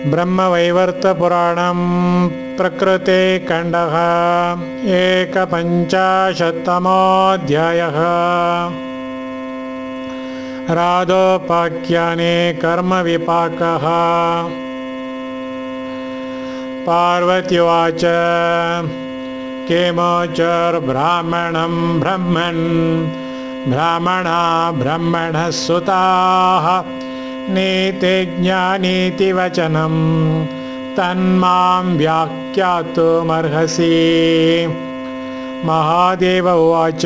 ब्रह्मवैवर्तपुराणं प्रकृते खण्डः एकपञ्चाशत्तमोऽध्यायः। राधोपाख्याने कर्मविपाकः। पार्वत्युवाच किमुचुर्ब्राह्मणं ब्रह्मन् ब्राह्मणा ब्रह्मणः सुताः नीतिज्ञानीति वचनं तन्मां व्याख्यातुमर्हसि। महादेव उवाच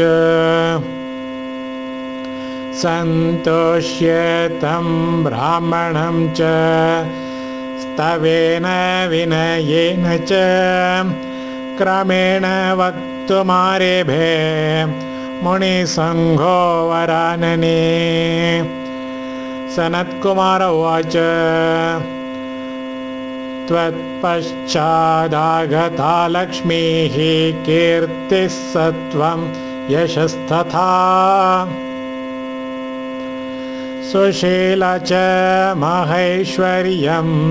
सन्तोष्येतं ब्राह्मणं च स्तवेन विनयेन च क्रमेण वक्तुमारेभे मुनिसङ्घो वरानने। सनत्कुमार उवाच त्वत्पश्चादागता लक्ष्मीः कीर्तिः सत्त्वं यशस्तथा सुशीला च महैश्वर्यं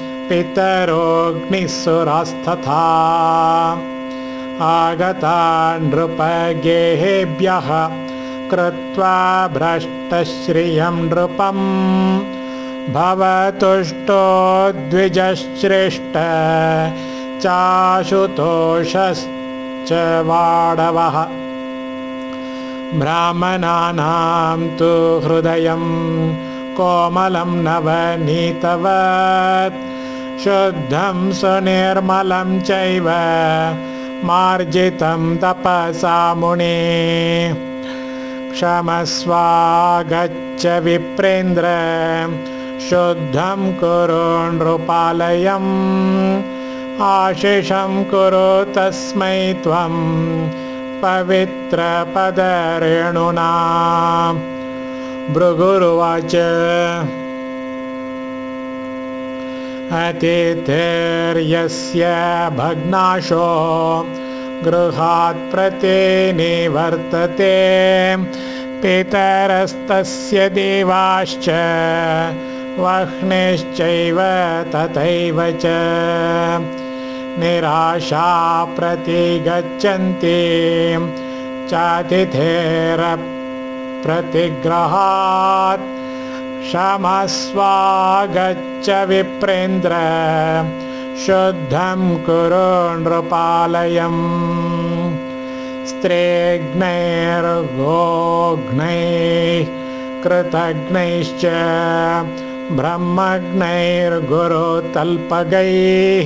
पितरोऽग्निसुरास्तथा आगता नृपगेहेभ्यः कृत्वा भ्रष्टश्रियं नृपं भवतुष्टो द्विजश्रेष्ठ चाशुतोषश्च वाडवः। ब्राह्मणानां तु हृदयं कोमलं नवनीतवत् शुद्धं सुनिर्मलं चैव मार्जितं तपसा मुने। क्षमस्वागच्छ विप्रेन्द्र शुद्धं कुरु नृपालयम् आशिषं कुरु तस्मै त्वं पवित्रपदरेणुना। भृगुरुवाच अतिथिर्यस्य भग्नाशो गृहात् प्रतिनिवर्तते पितरस्तस्य देवाश्च वह्निश्चैव तथैव च निराशा प्रतिगच्छन्ति चातिथेरप्रतिग्रहात् क्षमस्वागच्छ विप्रेन्द्र शुद्धं कुरु नृपालयम् स्त्रीग्नैर्गोघ्नैः कृतघ्नैश्च ब्रह्मग्नैर्गुरुतल्पगैः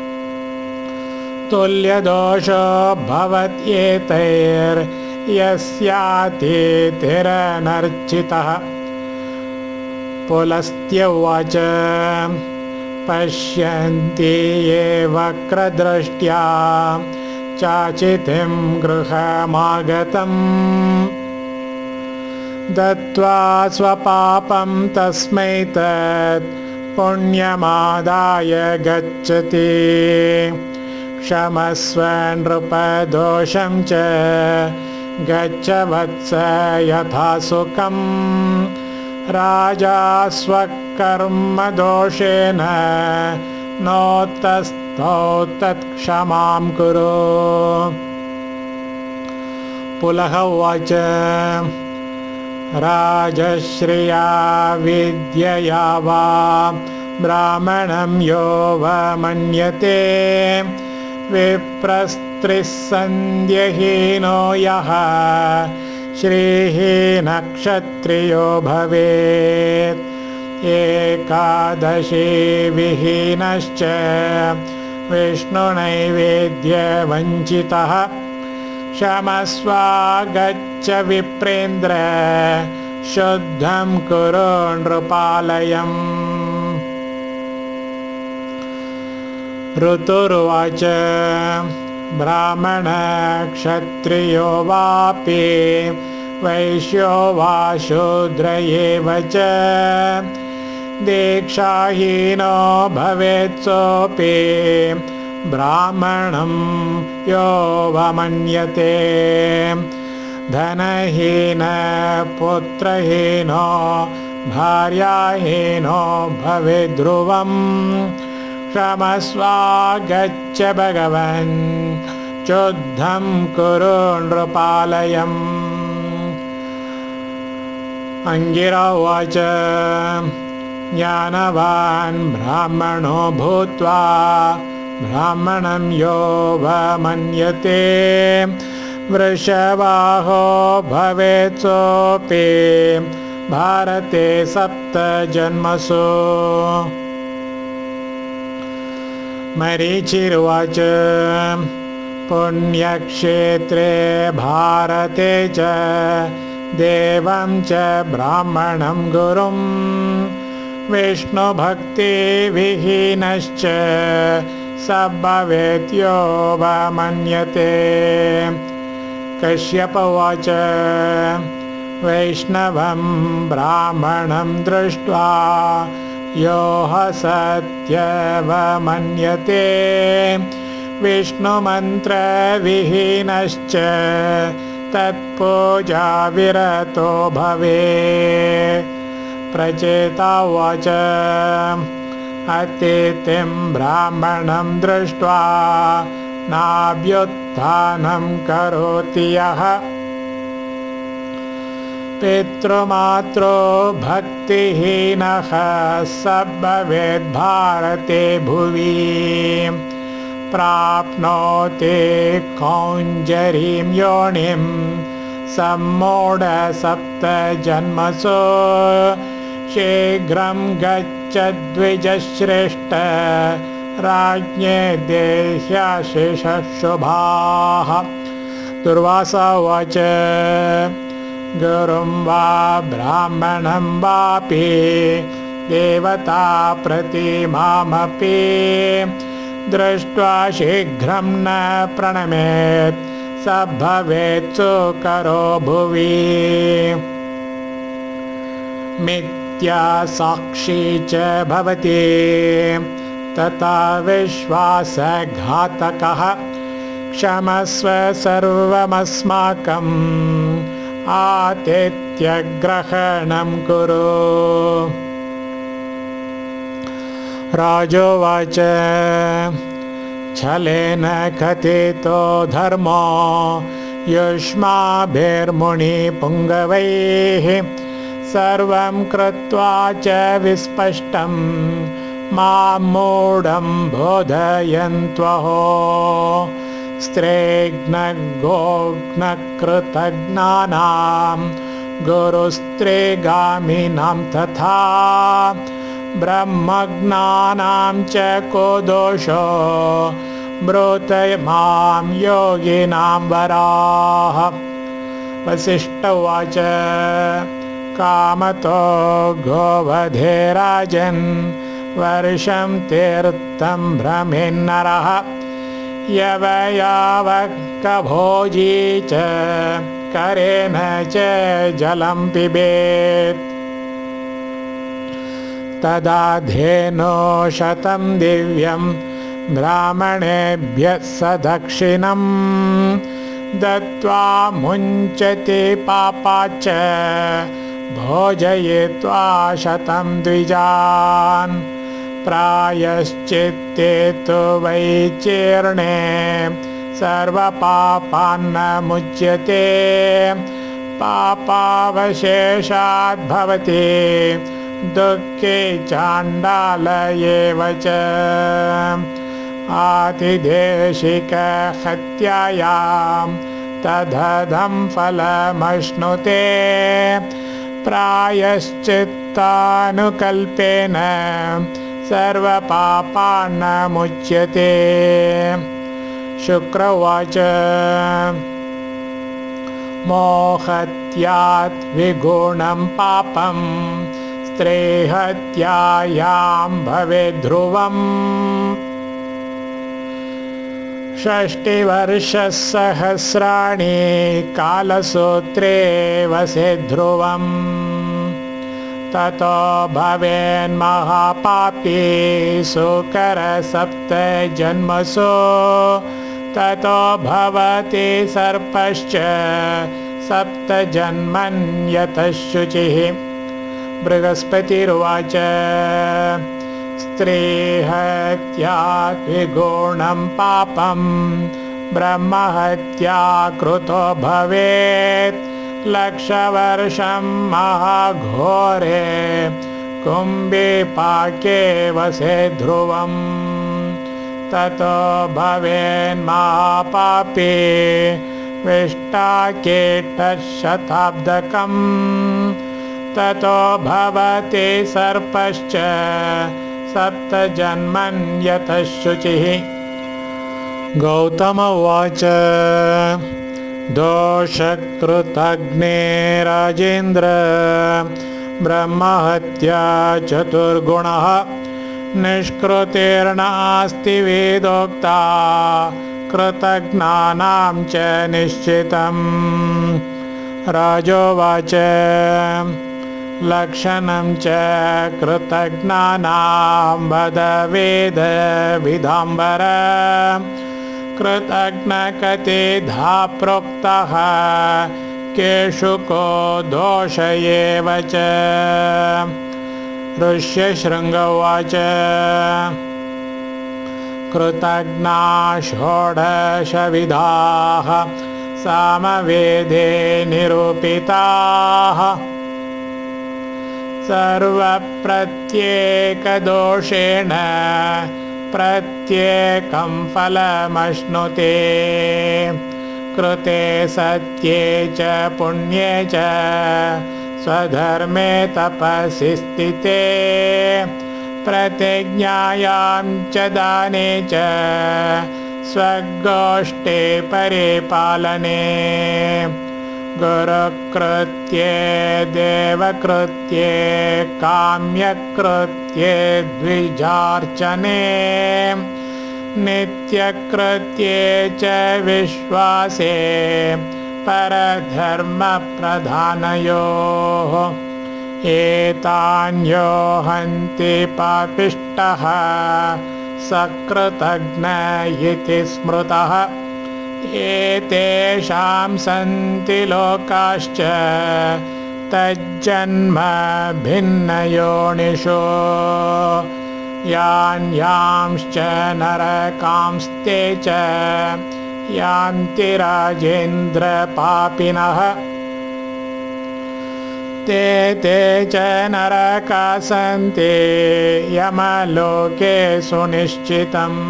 तुल्यदोषो भवत्येतैर्यस्यातिथिरनर्चितः। पुलस्त्य उवाच पश्यन्ति ये वक्रदृष्ट्या चाचितिं गृहमागतं दत्त्वा स्वपापं तस्मै तत् पुण्यमादाय गच्छति। क्षमस्व नृपदोषं च गच्छ वत्स यथा सुखं राजा स्वकर्मदोषेण नोतस्थौ तत्क्षमां कुरु। पुलह उवाच राजश्रिया विद्यया वा ब्राह्मणं यो वमन्यते विप्रस्त्रीस्सन्ध्यहीनो यः श्रीहीनक्षत्रियो भवेत्। एकादशी विहीनश्च विष्णुनैवेद्यवञ्चितः क्षमस्वागच्छ विप्रेन्द्र शुद्धं कुरु नृपालयम्। ऋतुरुवाच ब्राह्मणक्षत्रियो वापि वैश्यो वा शूद्र एव च दीक्षाहीनो भवेत् सोऽपि ब्राह्मणं यो वमन्यते। धनहीन पुत्रहीनो भार्याहीनो भवेद् ध्रुवम् क्षमस्वागच्छ भगवन् चोद्धं कुरु नृपालयम्। अंगिरा उवाच ज्ञानवान् ब्राह्मणो भूत्वा ब्राह्मणं यो वमन्यते वृषभाहो भवेत् सोऽपि भारते 7 जन्मसु। मरीचिर्वाच पुण्यक्षेत्रे भारते च देवं च ब्राह्मणं गुरुं विष्णुभक्तिविहीनश्च स भवेत् यो वमन्यते। कश्यप उवाच वैष्णवं ब्राह्मणं दृष्ट्वा यो सत्यवमन्यते विष्णुमन्त्रविहीनश्च तत्पूजा विरतो भवेत्। प्रचेता उवाच अतिथिं ब्राह्मणं दृष्ट्वा नाभ्युत्थानं करोति यः पितृमात्रो भक्तिहीनः स भवेत् भारते भुवि। प्राप्नोति कौञ्जरीं योनिं सम्मूढ 7 जन्मसु शीघ्रं गच्छ द्विजश्रेष्ठ राज्ञे देह्याशिषः शुभाः। दुर्वासा उवाच गुरुं वा ब्राह्मणं वापि देवता प्रतिमामपि दृष्ट्वा शीघ्रं न प्रणमेत् स भवेत् सुकरो भुवि। मिथ्या साक्षी च भवति तथा विश्वासघातकः क्षमस्व सर्वमस्माकम् आतिथ्यग्रहणं कुरु। राजोवाच छलेन कथितो धर्मो युष्माभिर्मुनिपुङ्गवैः सर्वं कृत्वा च विस्पष्टं मां मूढं बोधयन्त्वहो। स्त्रेघ्नगोघ्नकृतज्ञानां गुरुस्त्रेगामिनां तथा ब्रह्मज्ञानां च को दोषो ब्रूते मां योगिनां वराः। वसिष्ठ उवाच कामतो गोवधे राजन् वर्षं तीर्थं भ्रमेन्नरः यवयावकभोजी च करेण च जलं पिबेत्। तदा धेनो 100 दिव्यं ब्राह्मणेभ्यः सदक्षिणं दत्त्वा मुञ्चति पापाच्च भोजयित्वा 100 द्विजान्। प्रायश्चित्ते तु वैचीर्णे सर्वपापान्न मुच्यते पापावशेषाद् भवति दुःखे चाण्डाल एव च। आतिदेशिकहत्यायां तदधं फलमश्नुते प्रायश्चित्तानुकल्पेन सर्वपापान्न मुच्यते। शुक्र उवाच मोहत्यात् विगुणं पापं स्त्रीहत्यायां भवेत् ध्रुवम् 60 वर्षसहस्राणि कालसूत्रे वसेत् ध्रुवम्। ततो भवेन्महापापी सुकर 7 जन्मसु ततो भवति सर्पश्च 7 जन्मन्यतः शुचिः। बृहस्पतिरुवाच स्त्रीहत्या द्विगुणं पापं ब्रह्महत्या कृतो भवेत् 1,00,000 महाघोरे कुम्भीपाके वसे ध्रुवम् ततो भवेन्महापापी विष्टाकीटशताब्दकम् ततो भवति सर्पश्च 7 जन्मन्यतः शुचिः। गौतम उवाच दोषकृतग्ने राजेन्द्र ब्रह्महत्या चतुर्गुणः निष्कृतिर्नास्ति वेदोक्ता कृतघ्नानां च निश्चितम्। राजोवाच लक्षणं च कृतघ्नानां वद वेदविदाम्बर कृतघ्नकतिधा प्रोक्तः केषु को दोष एव च। ऋष्यशृङ्ग उवाच कृतघ्ना षोडशविधाः सामवेदे निरूपिताः सर्वप्रत्येकदोषेण प्रत्येकं फलमश्नुते कृते सत्ये च पुण्ये च स्वधर्मे तपसि स्थिते प्रतिज्ञायां च दाने च स्वगोष्ठे परिपालने गुरुकृत्ये देवकृत्ये काम्यकृत्ये द्विजार्चने नित्यकृत्ये च विश्वासे परधर्मप्रधानयोः एतान्यो हन्ति पापिष्टः सकृतघ्न इति स्मृतः एतेषां सन्ति लोकाश्च तज्जन्म भिन्नयोनिषु यान्यांश्च नरकांस्ते च यान्ति राजेन्द्र पापिनः ते च नरका सन्ति यमलोके सुनिश्चितम्।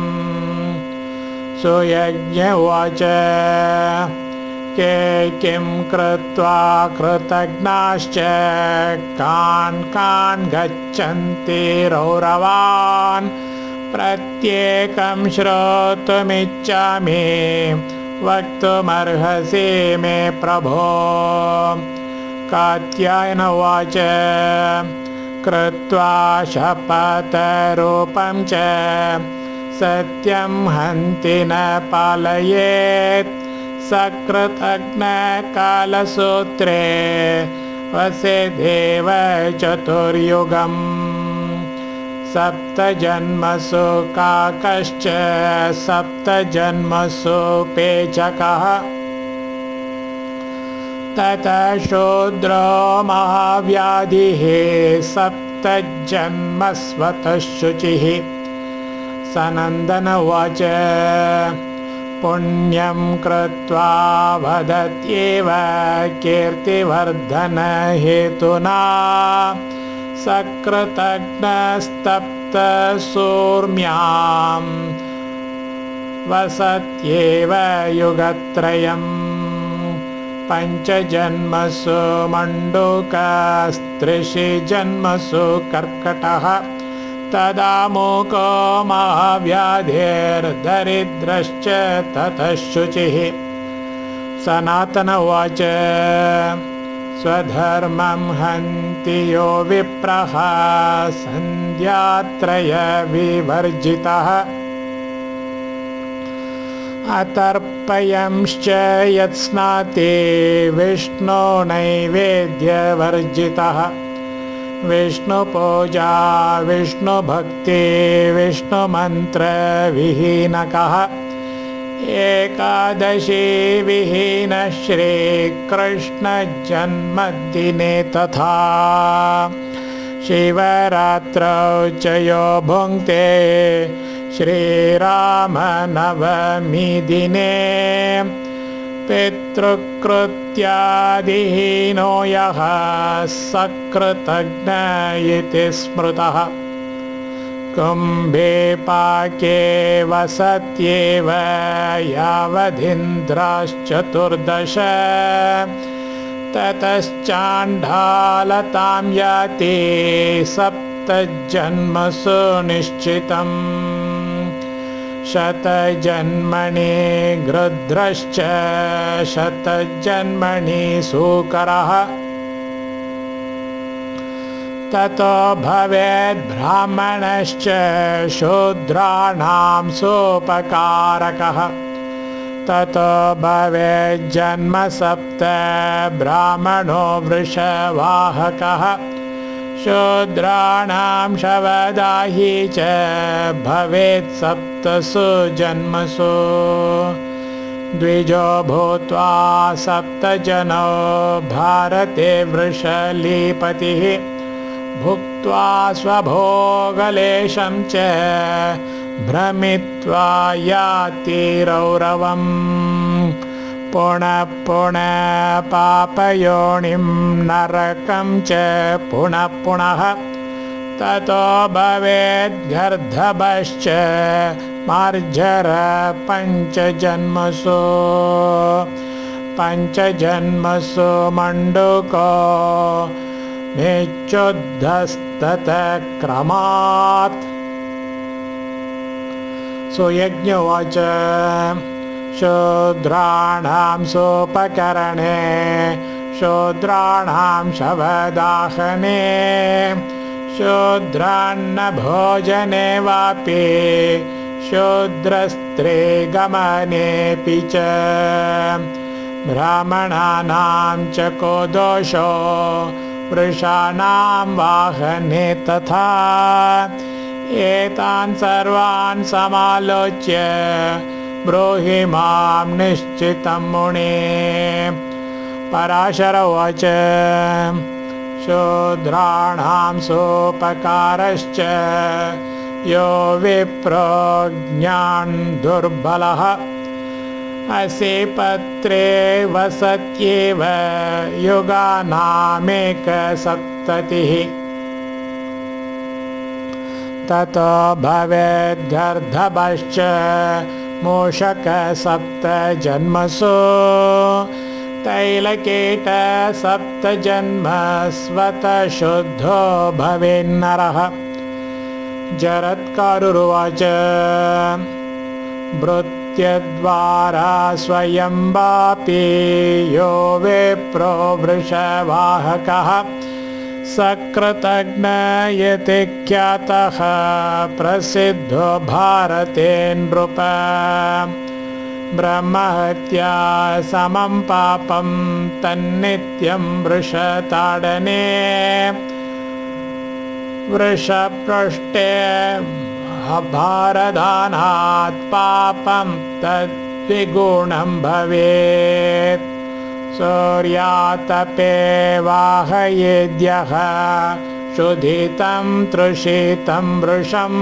सुयज्ञ उवाच के किं कृत्वा कृतघ्नाश्च कान् गच्छन्ति रौरवान् प्रत्येकं श्रोतुमिच्छामि वक्तुमर्हसि मे प्रभो। कात्यायन उवाच कृत्वा शपथरूपं च सत्यं हन्ति न पालयेत् सकृतघ्न कालसूत्रे वसेदेव चतुर्युगम्। 7 जन्मसु काकश्च 7 जन्मसु पेचकः ततः शूद्रो महाव्याधिः 7 जन्मस्वतः शुचिः। सनन्दन उवाच पुण्यं कृत्वा वदत्येव कीर्तिवर्धनहेतुना सकृतघ्नस्तप्तसूर्म्यां वसत्येव युगत्रयम्। 5 जन्मसु मण्डूकस्त्रिषु जन्मसु कर्कटः तदा मूको महाव्याधिर्दरिद्रश्च ततः शुचिः। सनातन उवाच स्वधर्मं हन्ति यो विप्रः सन्ध्यात्रय विवर्जितः अतर्पयंश्च यत्स्नाति विष्णो नैवेद्यवर्जितः। विष्णुपूजा विष्णुभक्ति विष्णुमन्त्रविहीनकः एकादशी विहीन श्रीकृष्णजन्मदिने तथा शिवरात्रौ च यो भुङ्क्ते श्रीरामनवमी दिने पितृकृत्यादिहीनो यः सकृतघ्न इति स्मृतः कुम्भे पाके वसत्येव यावदिन्द्राश्चतुर्दश ततश्चाण्डालतां याति सप्तजन्मसु निश्चितम् शतजन्मनि गृध्रश्च शतजन्मनि सूकरः ततो भवेद् ब्राह्मणश्च शूद्राणां सोपकारकः ततो भवेज्जन्म सप्त ब्राह्मणो वृषवाहकः शूद्राणां शवदाही च भवेत् सप्तसु जन्मसु द्विजो भूत्वा सप्तजनो भारते वृषलीपतिः भुक्त्वा स्वभोगलेशं च भ्रमित्वा याति रौरवम् पुनः पुनः पापयोनिं नरकं च पुनः पुनः ततो भवेद्गर्दभश्च मार्जर पञ्चजन्मसु पञ्चजन्मसु मण्डूको मेच्युद्धस्ततः क्रमात् सुयज्ञोवाच शूद्राणां सोपकरणे शूद्राणां शवदाहने शूद्रान्न भोजने वापि शूद्रस्त्रे गमनेऽपि च ब्राह्मणानां च को दोषो वृषाणां वाहने तथा एतान् सर्वान् समालोच्य ब्रूहि मां निश्चितं मुने पराशर उवाच शूद्राणां सोपकारश्च यो विप्रो ज्ञान दुर्बलः असि पत्रे वसत्येव युगानामेकसप्ततिः ततो भवेद्गर्दभश्च मूषक सप्तजन्मसु तैलकेट सप्तजन्म स्वतः शुद्धो भवेन्नरः जरत्कारुरुवाच भृत्यद्वारा स्वयं वापि यो विप्रो वृषवाहकः सकृतघ्न इति ख्यातः प्रसिद्धो भारते नृप ब्रह्महत्या समं पापं तन्नित्यं वृषताडने वृषपृष्ठे भारदानात् पापं तद्विगुणं भवेत् सूर्यातपे वाहयेद्यः शुधितं तृषितं वृषम्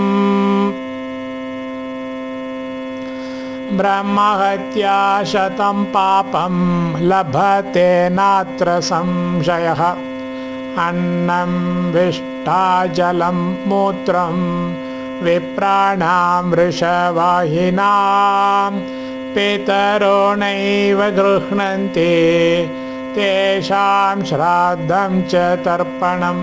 ब्रह्महत्या शतं पापं लभते नात्र संशयः अन्नं विष्टा जलं मूत्रं विप्राणां वृषवाहिनां पितरो नैव गृह्णन्ति तेषां श्राद्धं च तर्पणम्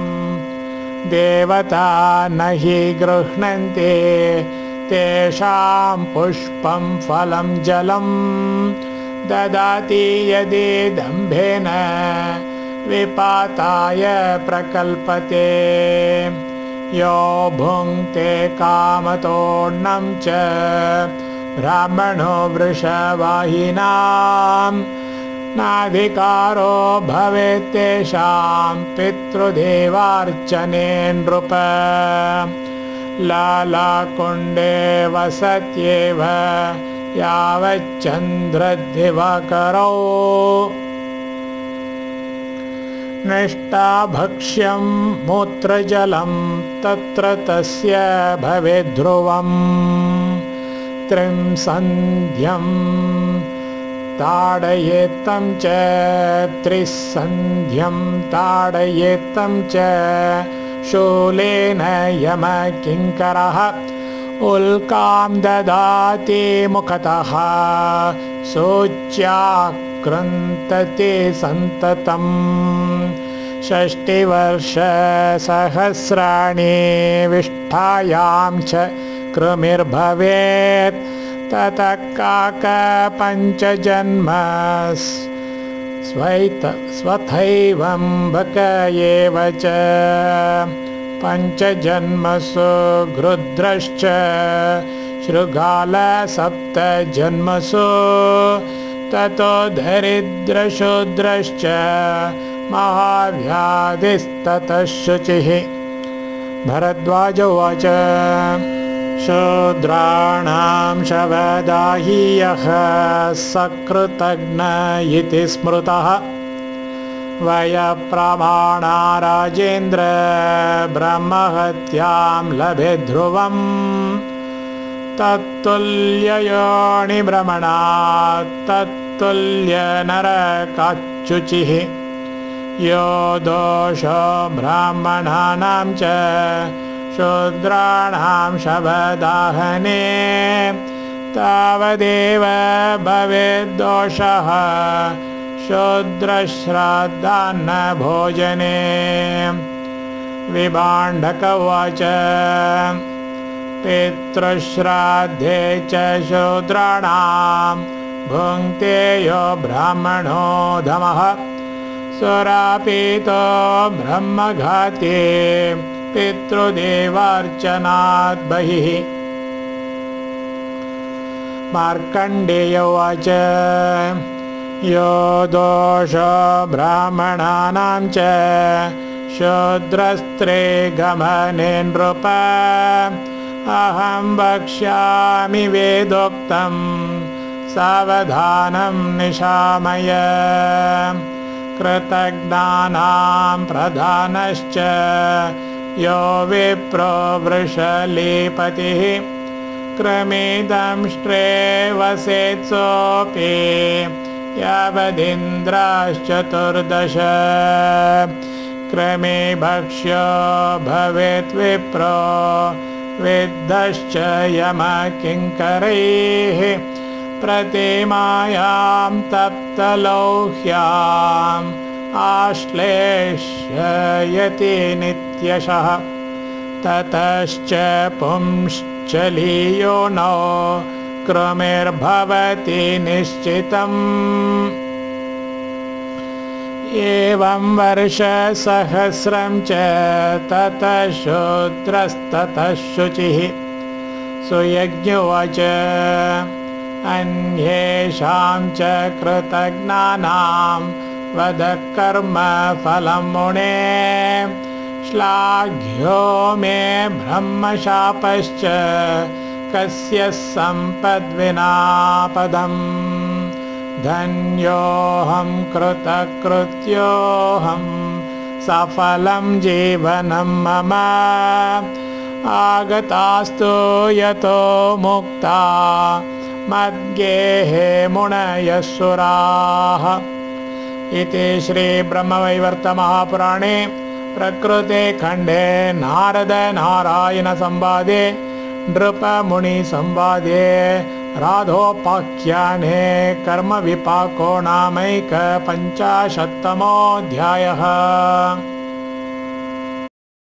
देवता न हि गृह्णन्ति तेषां पुष्पं फलं जलं ददाति यदि दम्भेन विपाताय प्रकल्पते यो भुङ्क्ते कामतोऽन्नं च ब्राह्मणो वृषवाहिनां नाधिकारो भवेत् तेषां पितृदेवार्चने नृप लालाकुण्डे वसत्येव यावच्चन्द्रदिवाकरौ निष्ठाभक्ष्यं मूत्रजलं तत्र तस्य भवेद्ध्रुवम् त्रिंसन्ध्यं ताडयेत्तं च त्रिसन्ध्यं ताडयेत्तं च शूलेन यमकिङ्करः उल्कां ददाति मुखतः शोच्याकृन्तते सन्ततम् षष्टिवर्षसहस्राणि विष्ठायां च कृमिर्भवेत् ततः काकपञ्चजन्म स्वथैवं बक एव च पञ्चजन्मसु गृध्रश्च शृगालसप्तजन्मसु ततो दरिद्रशूद्रश्च महाव्याधिस्ततः शुचिः। भरद्वाज उवाच शूद्राणां शवदाह्यः सकृतघ्न इति स्मृतः वयप्रमाणा राजेन्द्र ब्रह्महत्यां लभे ध्रुवम् तत्तुल्ययोनिभ्रमणात् तत्तुल्यनरकाच्युचिः यो दोषो ब्राह्मणानां च शूद्राणां शवदाहने तावदेव भवेद्दोषः शूद्रश्राद्धान्न भोजने। विभाण्डक उवाच पितृश्राद्धे च शूद्राणां भुङ्क्ते यो ब्राह्मणो धमः सुरापीतो ब्रह्मघाते पितृदेवार्चनात् बहिः। मार्कण्डेय उवाच यो दोषो ब्राह्मणानां च शूद्रस्त्रे गमने नृप अहं वक्ष्यामि वेदोक्तं सावधानं निशामय। कृतज्ञानां प्रधानश्च यो विप्रो वृषलीपतिः क्रमेदंष्ट्रे वसेत्सोऽपि यावदिन्द्राश्चतुर्दश क्रमे भक्ष्यो भवेत् विप्रो विद्धश्च यमकिङ्करैः प्रतिमायां तप्तलौह्याम् आश्लेषयति नित्यशः ततश्च पुंश्चलीयो नो क्रमेर्भवति निश्चितम्। एवं वर्षसहस्रं च ततः शूद्रस्ततः शुचिः। सुयज्ञ उवाच अन्येषां च कृतज्ञानां वद कर्म फलं मुने श्लाघ्यो मे ब्रह्मशापश्च कस्य सम्पद्विना पदम् धन्योऽहं कृतकृत्योऽहं सफलं जीवनं मम आगतास्तु यतो मुक्ता मद्गेहे मुनयः सुराः। इति श्री ब्रह्मवैवर्तमहापुराणे प्रकृते खण्डे नारद नारायण संवादे नृपमुनि संवादे राधोपाख्याने कर्म विपाको नामैक 50तमोऽध्यायः।